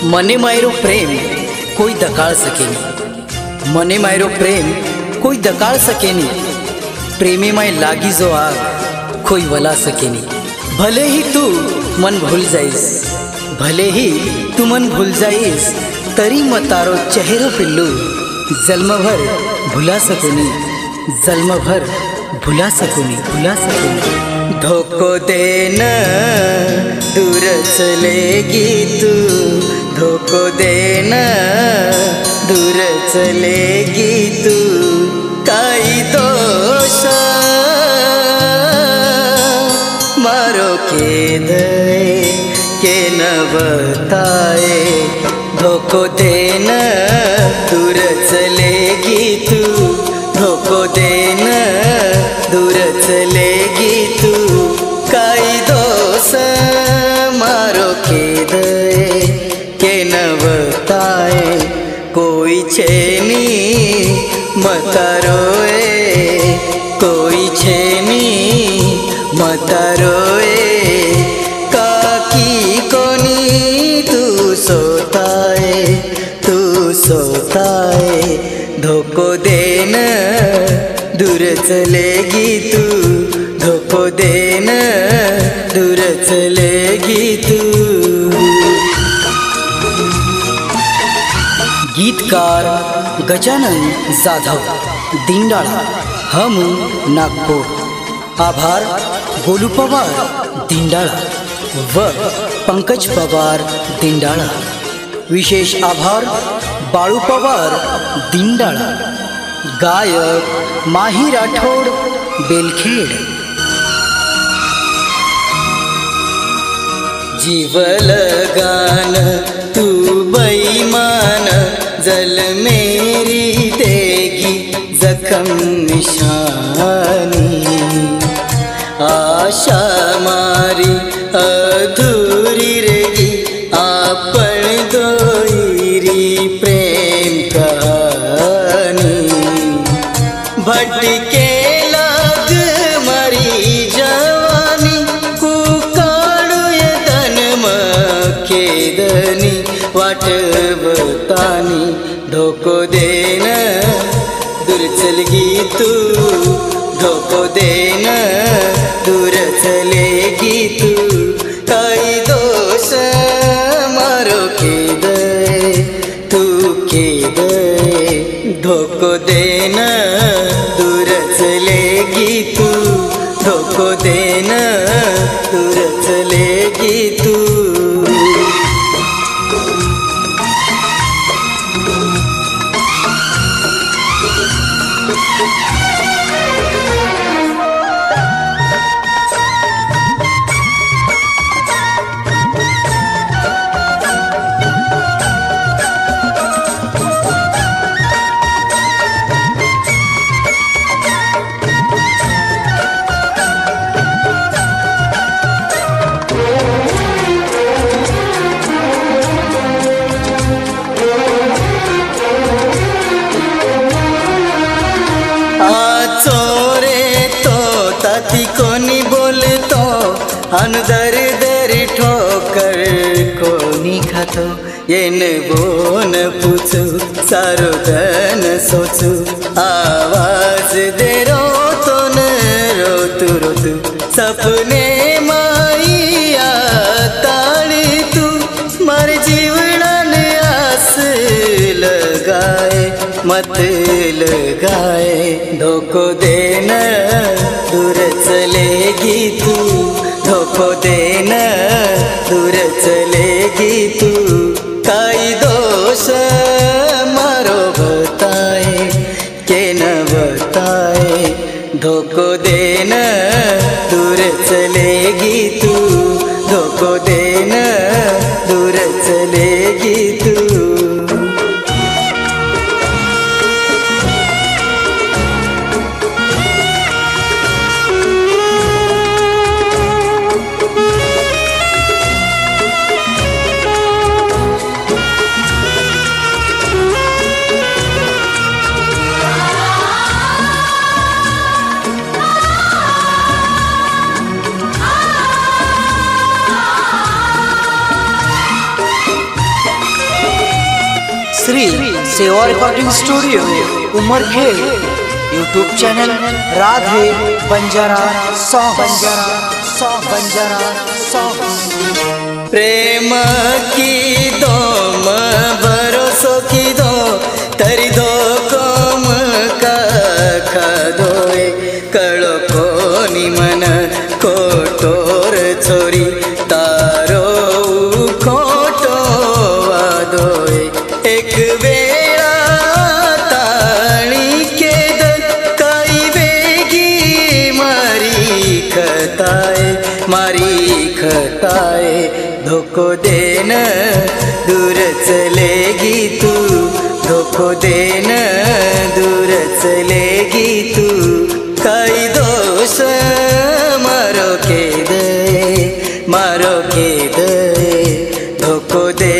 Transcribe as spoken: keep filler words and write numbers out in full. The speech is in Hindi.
मने मायरो प्रेम कोई दकाळ सकेनी, मने मायरो प्रेम कोई दकाळ सकेनी, प्रेमे माय लागी जो आग कोई वला सकेनी। भले ही तू मन भूल जाइस, भले ही तू मन भूल जाइस, तरी म तारो चेहरो पिल्लू जन्म भर भुला सकोनी, जन्म भर भुला सकोनी, भुला सकोनी। धोको देना दूर चलेगी तू, धोको देना दूर चलेगी तू, काई दोष मारो खेद के न बताए। धोको देना दूर चलेगी तू, धोको देना दूर चलेगी तू, काई दोष मारो खेद के न बताए। कोई छेनी मता रोए, कोई छेनी मता रोए, काकी कोनी तू सोताए, तू सोताए। धोको देना दूर चलेगी तू, धोको देना दूर चलेगी तू। गीतकार गजानन जाधव, दिंडाळा, हम नागपूर। आभार गोलू पवार दिंडाळा व पंकज पवार दिंडाळा। विशेष आभार बाळू पवार दिंडाळा। गायक माही राठोड बेलखेड। जीव लगान तू बेईमान, जल मेरी देगी जख्म निशानी। आशा मारी अधूरी रहेगी, आपन दोईरी प्रेम कहानी। भटके लाग मरी जवानी, कुकाळू ये धनम खेदनी, वाट बतानी। धोको देना दूर चलेगी तू, धोको देना दूर चलेगी तू, काई दोष मारो खेद तू खेद। धोको देना दूर चलेगी तू, धोको देना दूर चलेगी तू। कोनी बोलतो अन दर दर ठोकर कोनी खातो। येन बोन पूछू सारो धन सोचू, आवाज दे रो तो न रोतू रोतू। सपने माईया ताड़ी तू, मर जीवड़न आस लगाए मत लगाए। धोको देना दूर चलेगी तू, धोको देना दूर चलेगी तू, काई दोष मारो बताए के न बताए। धोको देना दूर चलेगी तू, धोको देना दूर चलेगी तू। Ah Seva recording studio Umarkhed, YouTube channel Radhe Banjara song Banjara song Banjara song. प्रेम की दो म भरोसो की दो तरी दो कोम का खदोए कळो कोनी मन कोटोर छोरी तारो खोटो वादोए एक वेळा ताळी केद काही वेगी मारी खताए मारी खताए धोको देन दूर चलेगी तू धोको देन दूर चलेगी तू काही दोष मारो केद मारो केद धोको दे